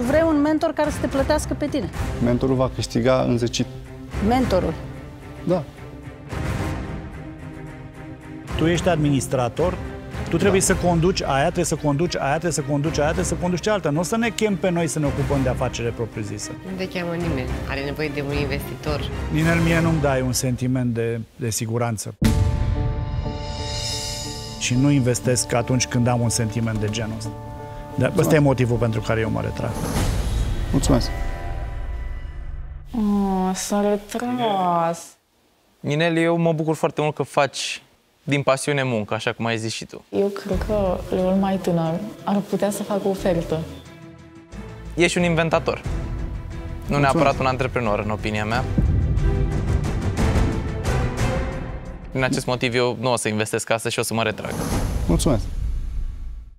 Tu vrei un mentor care să te plătească pe tine. Mentorul va câștiga înzecit. Mentorul. Da. Tu ești administrator, tu trebuie să conduci aia, trebuie să conduci aia, trebuie să conduci aia, trebuie să conduci cealaltă. Nu o să ne chem pe noi să ne ocupăm de afacere propriu-zisă. Nu te cheamă nimeni. Are nevoie de un investitor. Ninel, mie nu-mi dai un sentiment de siguranță. Și nu investesc atunci când am un sentiment de genul ăsta. Dar ăsta e motivul pentru care eu mă retrag. Mulțumesc. S-a retras. Ninel, eu mă bucur foarte mult că faci din pasiune muncă, așa cum ai zis și tu. Eu cred că Leul mai tânăr ar putea să facă o ofertă. Ești un inventator. Nu neapărat un antreprenor, în opinia mea. Din acest motiv eu nu o să investesc astăzi și o să mă retrag. Mulțumesc.